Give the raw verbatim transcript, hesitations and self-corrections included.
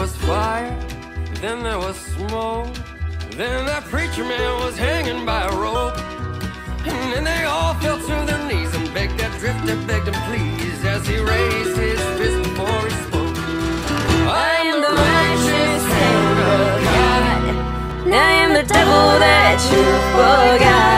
was fire, then there was smoke. Then that preacher man was hanging by a rope. And then they all fell to their knees and begged that drifter, begged him please, as he raised his fist before he spoke. I am the righteous hand of God, and I am the devil that you forgot.